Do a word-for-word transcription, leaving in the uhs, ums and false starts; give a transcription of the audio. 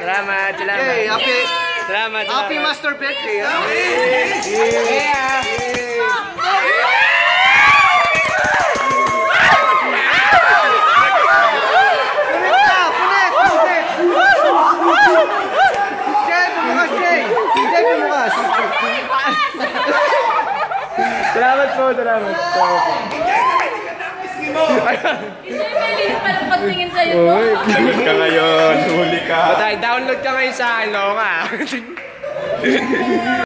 Salamat, salamat. Okay, happy, Salamat, happy salamat. master birthday. Ha? Yeah. Salamat po, salamat. Hindi pa patingin sa'yo to. Lagot ka ngayon, huli ka. Download ka ngayon sa akin, Loka.